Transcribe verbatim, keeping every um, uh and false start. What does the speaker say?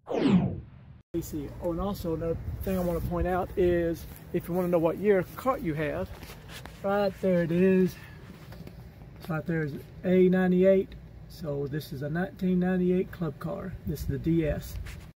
Oh, and also another thing I want to point out is if you want to know what year cart you have, right there it is. Right there is A ninety-eight. So this is a nineteen ninety-eight club car. This is the D S.